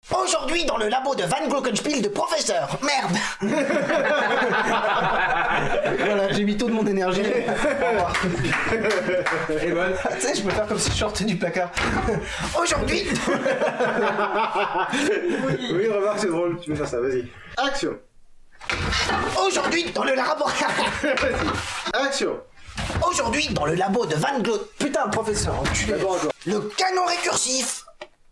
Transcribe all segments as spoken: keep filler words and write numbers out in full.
Aujourd'hui, dans le labo de Van Glockenspiel de professeur. Merde. Voilà, j'ai mis tout de mon énergie. Et voilà. Tu sais, je peux faire comme si je sortais du placard. Aujourd'hui. Oui, remarque, c'est drôle. Tu peux faire ça, vas-y. Action. Aujourd'hui, dans le laboratoire. Vas-y. Action. Aujourd'hui, dans le labo de Van Glo... Putain, professeur, tu D'accord, d'accord. Le canon récursif.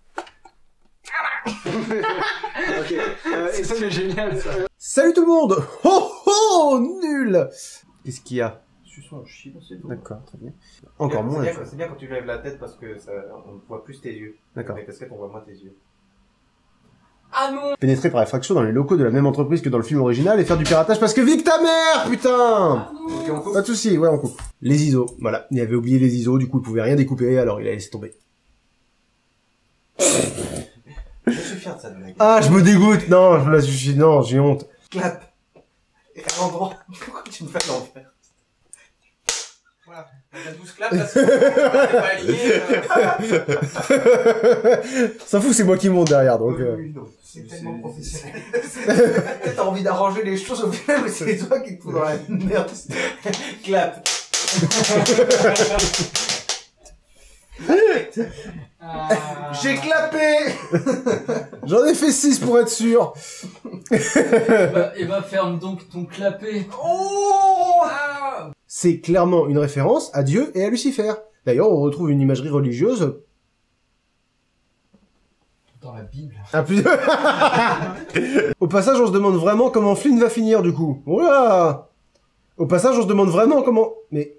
Ok. Euh, et ça, c'est génial, ça. Salut tout le monde. Oh oh, nul. Qu'est-ce qu'il y a? Suce-moi un chien, c'est tout. D'accord, très bien. Encore moins. C'est bien, c'est bien quand tu lèves la tête parce que ça, on voit plus tes yeux. D'accord. Avec la casquette, on voit moins tes yeux. Ah non! Pénétrer par effraction dans les locaux de la même entreprise que dans le film original et faire du piratage parce que vive ta mère, putain! Ah non! Ok, on coupe. Pas de soucis, ouais, on coupe. Les I S O, voilà. Il avait oublié les I S O, du coup il pouvait rien découper, alors il a laissé tomber. Je suis fier de ça, de la gueule. Ah, je me dégoûte. Non, je la suis, non, j'ai honte. Clap. Et à l'endroit, pourquoi tu me fais à l'envers? Voilà. La douze clap, là, c'est pas aligné. Ça fout, c'est moi qui monte derrière, donc. Oui, euh... oui, non. C'est tellement professionnel. T'as envie d'arranger les choses au final, mais c'est toi qui te fous dans la merde. Clap. Ah. J'ai clapé. J'en ai fait six pour être sûr. Et bah, et bah ferme donc ton clapet. Oh ah. C'est clairement une référence à Dieu et à Lucifer. D'ailleurs, on retrouve une imagerie religieuse. Dans la Bible. Ah, plus... Au passage, on se demande vraiment comment Flynn va finir, du coup. Oula. Au passage, on se demande vraiment comment... Mais...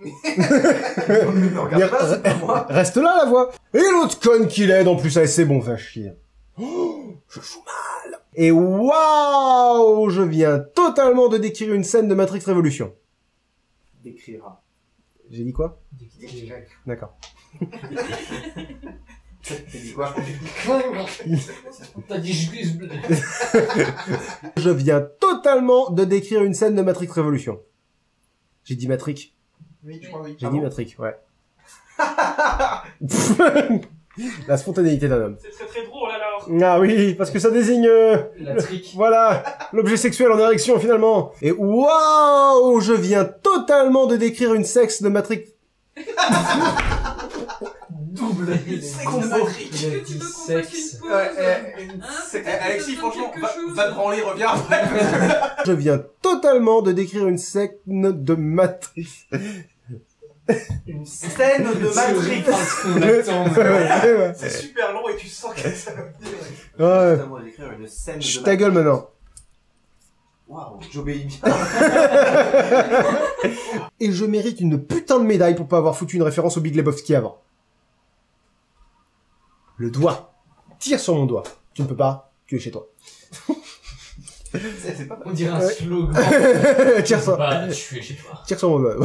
Ne me regarde pas, c'est pas moi. Reste là, la voix. Et l'autre conne qu'il aide, en plus, allez, c'est bon, va chier. Oh, je joue mal. Et waouh, je viens totalement de décrire une scène de Matrix Révolution. Décrira. J'ai dit quoi? Décrira. D'accord. T'as dit quoi? T'as dit juste. Je viens totalement de décrire une scène de Matrix Révolution. J'ai dit Matrix. Oui, je crois oui. J'ai Ah dit bon? Matrix, ouais. La spontanéité d'un homme. C'est très très drôle alors. Ah oui, parce que ça désigne... euh, La trick. Voilà, l'objet sexuel en érection finalement. Et waouh, je viens totalement de décrire une sexe de Matrix. Double. Combo. Il a dit sexe. Ouais, euh, c'est- eh, Alexis, franchement, va, va te branler, reviens après. Je viens totalement de décrire une sexe de Matrix. Une scène de Matrix. Parce qu'on attend. Ouais, ouais. C'est super long et tu sens que ça va venir. Ouais. Notamment d'écrire une scène Chut, de ta gueule maintenant. Waouh, j'obéis bien. Et je mérite une putain de médaille pour pas avoir foutu une référence au Big Lebowski avant. Le doigt. Tire sur mon doigt. Tu ne peux pas, tu es chez toi. C'est c'est pas mal. On dirait un Ouais. slogan. Tire sur... Bah, je suis chez toi. Tire sur mon doigt.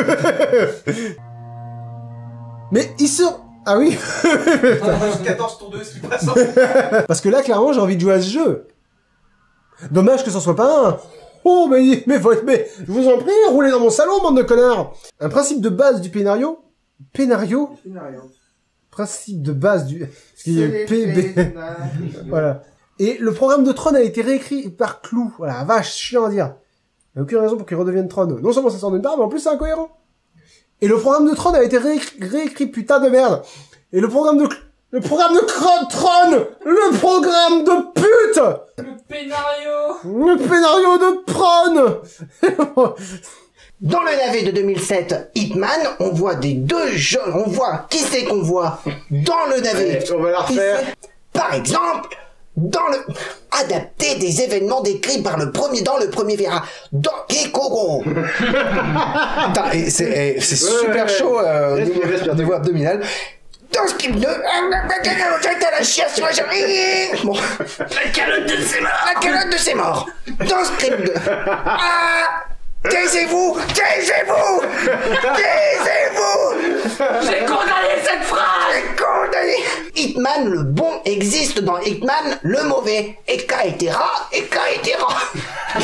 Mais il se... Ah oui. quatorze tours de ce qui passe en... Parce que là, clairement, j'ai envie de jouer à ce jeu. Dommage que ça soit pas un. Oh, mais, mais, mais, je vous en prie, roulez dans mon salon, bande de connards. Un principe de base du pénario. Pénario? Principe de base du... Excusez, P B. Voilà. Et le programme de Tron a été réécrit par Clou. Voilà, vache, chiant à dire. Il n'y a aucune raison pour qu'il redevienne Tron. Non seulement ça sort d'une part, mais en plus c'est incohérent. Et le programme de Tron a été réécrit, réécrit, putain de merde. Et le programme de... Le programme de Cron- Tron. Le programme de pute. Le pénario. Le pénario de Tron. Dans le navet de deux mille sept, Hitman, on voit des deux jeunes, on voit, qui c'est qu'on voit dans le navet? On va la Qui refaire. c'est Par exemple, dans le... adapter des événements décrits par le premier, dans le premier verra, Donkey Kong. Putain, et c'est et c'est super ouais, chaud, euh, au respire, niveau, respire, au niveau abdominal. Dans ce qu'il ne... J'étais la chiasse, moi, j'ai... Bon. La calotte de ses morts. La calotte de ses morts. Dans ce crime de... Ah, taisez-vous, taisez-vous, taisez-vous. J'ai condamné cette phrase. J'ai condamné. Hitman, le bon, existe dans Hitman, le mauvais. Eka était rat, Eka était rat.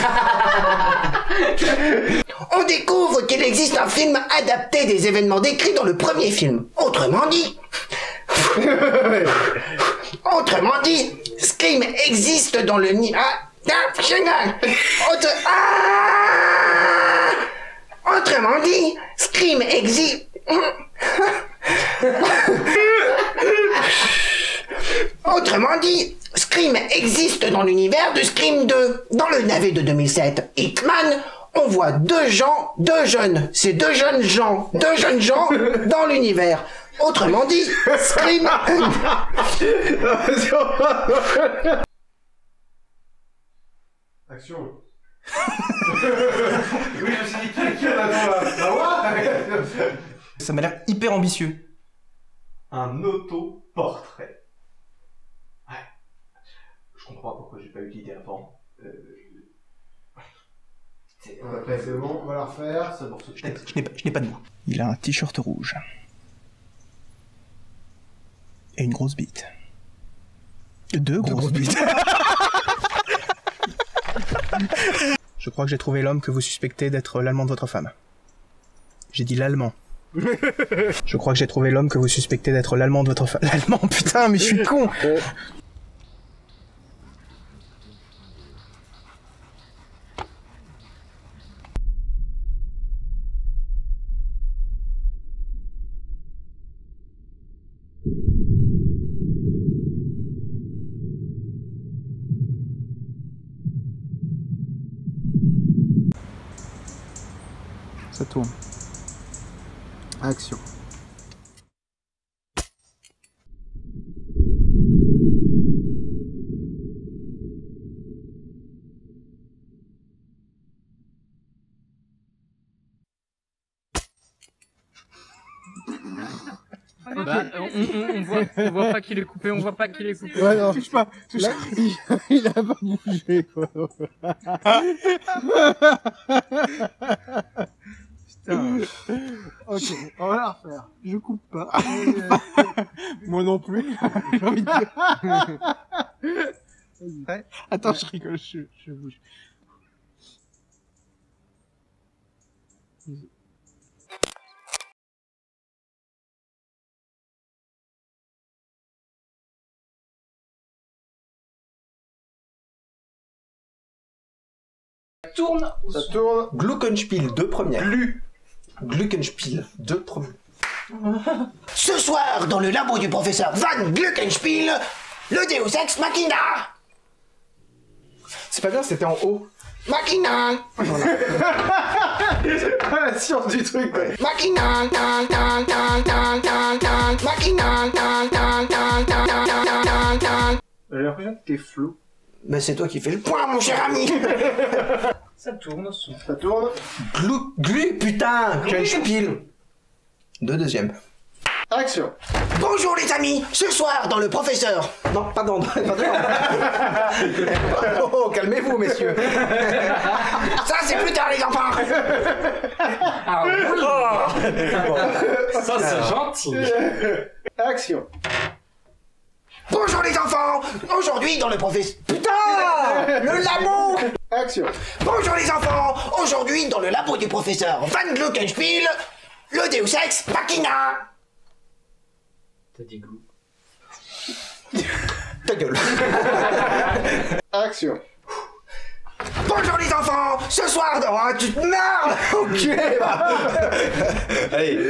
On découvre qu'il existe un film adapté des événements décrits dans le premier film. Autrement dit... Autrement dit, Scream existe dans le nid. Ah, Autre... ah Autrement dit, Scream existe. Autrement dit, Scream existe dans l'univers de Scream deux. Dans le navet de deux mille sept, Hitman, on voit deux gens, deux jeunes. C'est deux jeunes gens, deux jeunes gens dans l'univers. Autrement dit, Scream... Action. Oui, je me suis dit, qui, qui on attend là? Bah ouais. Ça m'a l'air hyper ambitieux. Un autoportrait. Ouais. Je comprends pas pourquoi j'ai pas eu l'idée avant. Euh... C'est bon, on va la refaire. Ce morceau de Je n'ai je n'ai pas, je n'ai pas de mots. Il a un t-shirt rouge. Et une grosse bite. Deux grosses bites. Je crois que j'ai trouvé l'homme que vous suspectez d'être l'allemand de votre femme. J'ai dit l'allemand. Je crois que j'ai trouvé l'homme que vous suspectez d'être l'allemand de votre femme. L'allemand, putain, mais je suis con. Ça tourne. Action. Bah, on, on, on, voit, on voit pas qu'il est coupé, on voit pas qu'il est coupé. Ouais, non. touche pas, touche Là, il, il a pas bougé, quoi. Putain. Ok, on va la refaire. Je coupe pas. Moi non plus. J'ai envie de dire. Ouais. Attends, je rigole, je, je bouge. Tourne. Ça tourne. Glockenspiel, deux premières. Glu. Glockenspiel, deux premières. Ce soir, dans le labo du professeur Van Glockenspiel, le Deus Ex Machina. C'est pas bien, c'était en haut. Machina. La science du truc, ouais. Machina. Machina. J'ai l'impression que t'es flou. Mais c'est toi qui fais le point, mon cher ami. Ça tourne aussi. Ça tourne. Glu, glu, putain, Glockenspiel. Deux deuxièmes. Action. Bonjour les amis, ce soir dans le professeur. Non, pas dans, pas dedans. Oh, calmez-vous, messieurs. Ça c'est plus tard les enfants. Ah oui. Ça c'est gentil. Action. Bonjour les enfants. Aujourd'hui dans le professeur... Putain, le labo. Action. Bonjour les enfants. Aujourd'hui dans le labo du professeur Van Glockenspiel, le Deus Ex Machina. T'as dit glou. Ta gueule. Action. Bonjour les enfants. Ce soir dans... Ah, tu te marres. Enculé, va. Allez.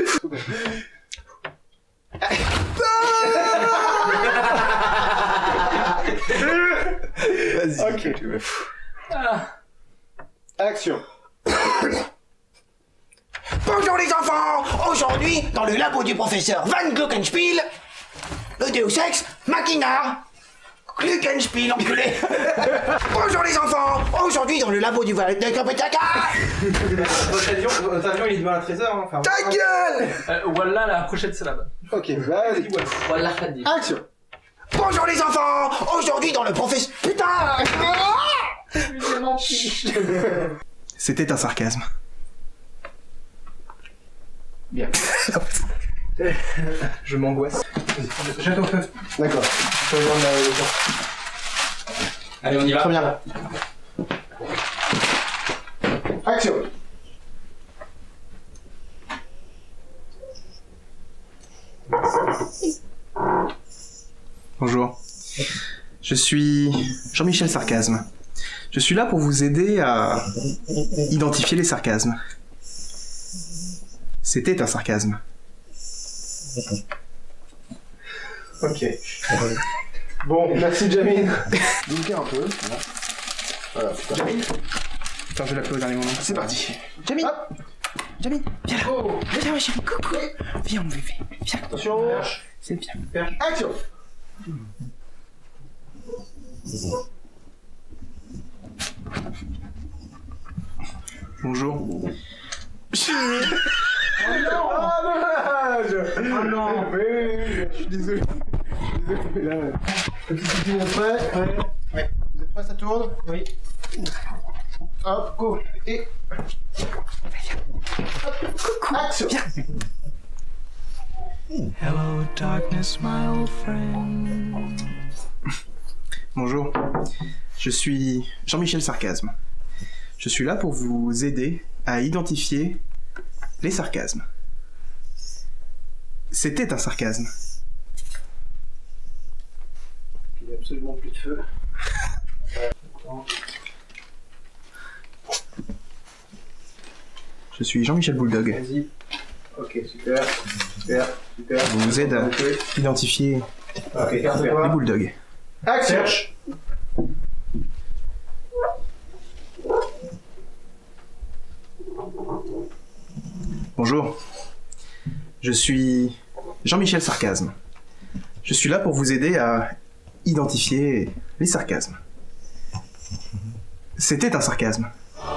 Vas-y. Ok. Tu me fous. Ah. Action. Bonjour les enfants. Aujourd'hui dans le labo du professeur Van Glockenspiel, le Deus Ex Machina. Glockenspiel, enculé. Bonjour les enfants. Aujourd'hui dans le labo du Val de Kapetaka. Votre avion, votre avion, il est demain à treize heures, hein. Enfin, Ta gueule. Euh, voilà la prochaine syllabe. Ok, vas-y. Voilà Khadi. Action. Bonjour les enfants. Aujourd'hui dans le professeur... Putain. c'était un sarcasme. Bien. Je m'angoisse. Jette au feu. D'accord. Je regarde la- le temps. Allez, on y va. Première là. Action. Bonjour. Je suis Jean-Michel Sarcasme. Je suis là pour vous aider à identifier les sarcasmes. C'était un sarcasme. Ok. Bon, merci Jamil. Bouquez un peu. Voilà. Voilà, super. Jamil. Attends, je vais l'appeler au dernier moment. C'est parti. Jamil. Hop. Jamil, viens là. Oh. Viens ma chérie, coucou. Viens mon bébé. Viens. Attention. C'est bien. Action. Bonjour. Oh non. Ah dommage. Oh non. Oui, je suis désolé. Désolé. Là, petit petit mon prêt. Prêt. Ouais. Vous êtes prêts, ça tourne? Oui. Hop, go. Et... Hop. Action. Hello darkness, my old friend. Bonjour. Je suis Jean-Michel Sarcasme. Je suis là pour vous aider à identifier les sarcasmes. C'était un sarcasme. Il n'y a absolument plus de feu. Je suis Jean-Michel Bulldog. Vas-y. Ok, super. Super. Super. Je vous aide à Okay. identifier Ok, les carte-toi. bulldogs. Action. Bonjour. Je suis Jean-Michel Sarcasme. Je suis là pour vous aider à identifier les sarcasmes. C'était un sarcasme.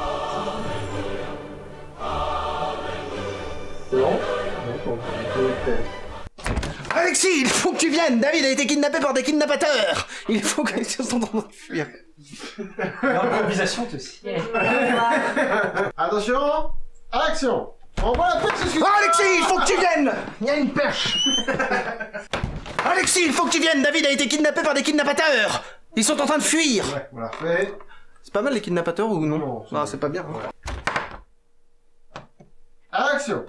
Alexis, il faut que tu viennes. David a été kidnappé par des kidnappateurs. Il faut qu'ils sont en train de fuir. L'improvisation te sied. Attention. Action. Envoie la perche, excuse-moi. Oh, Alexis, il faut que tu viennes. Il y a une perche. Alexis, il faut que tu viennes. David a été kidnappé par des kidnappateurs. Ils sont en train de fuir. Ouais, voilà. Fait. C'est pas mal les kidnappateurs ou non? Non, c'est Ah, bon. c'est pas bien. Action.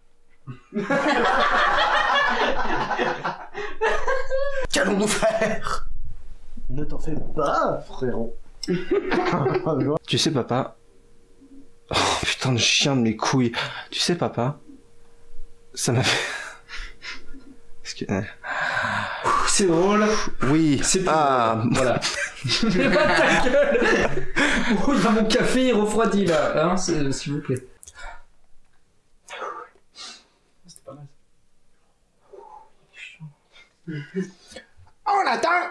Qu'allons-nous faire? Ne t'en fais pas, frérot. Tu sais, papa. Oh, putain de chien de mes couilles. Tu sais, papa. Ça m'a fait. Parce que... C'est drôle. Oui. C'est ah. Voilà. Mais pas ta gueule. Oh, il va mon café, il refroidit là. Hein, c'est- s'il vous plaît. C'était pas mal. On attend.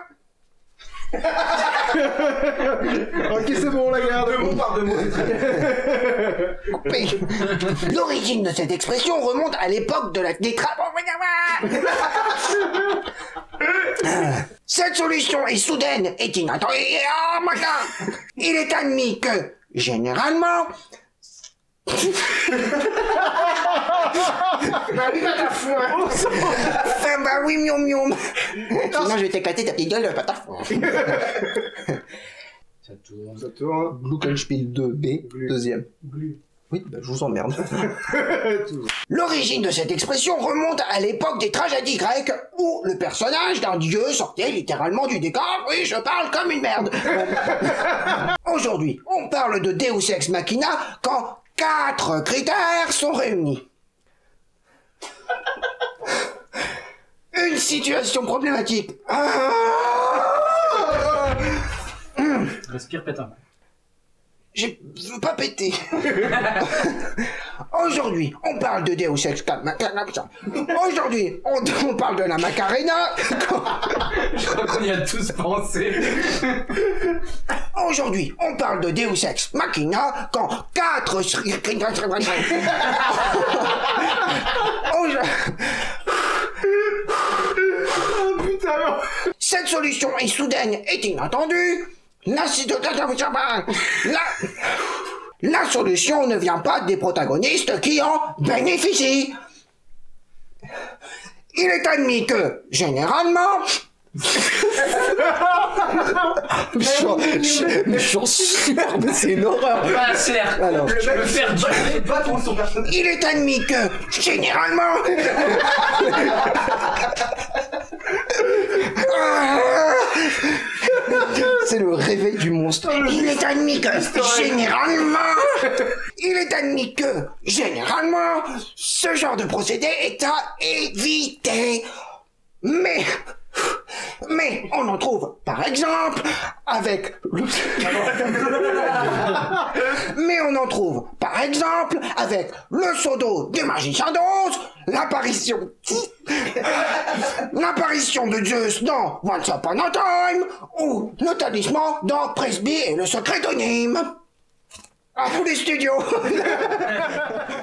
Ok, c'est bon, on la garde. Deux mots par deux mots, c'est très bien. Coupé. L'origine de cette expression remonte à l'époque de la des tra- Cette solution est soudaine et inattendue. Ah, machin. Il est admis que, généralement... Bah oui, pas ta foi. Enfin, bah oui, miaum miaum. Sinon, je vais t'éclater ta petite gueule, pas ta foi. Ça tourne. Ça tourne. Glockenspiel deux B, deuxième. Oui, bah, je vous emmerde. L'origine de cette expression remonte à l'époque des tragédies grecques où le personnage d'un dieu sortait littéralement du décor. Oui, je parle comme une merde. Aujourd'hui, on parle de Deus Ex Machina quand quatre critères sont réunis. Une situation problématique. Respire, pétain. Je veux pas péter. Aujourd'hui, on parle de Deus Ex Machina. Aujourd'hui, on, on parle de la Macarena. Je crois qu'on y a tous pensé. Aujourd'hui, on parle de Deus Ex Machina quand quatre... Cette solution est soudaine et inattendue. La, la, la solution ne vient pas des protagonistes qui en bénéficient. Il est admis que, généralement... Mais je suis en sueur, mais c'est une horreur. Pas certes. Alors, Je veux faire du... Il est admis que, généralement... monstre. Il est admis que, généralement, il est admis que, généralement, ce genre de procédé est à éviter. Mais, mais on en trouve, par exemple, avec le... mais on en trouve, par exemple, avec le seau d'eau du magicien d'Oz, l'apparition... l'apparition de Zeus dans Once Upon a Time, ou le talisman dans Presby et le secret de Nîmes. À tous les studios.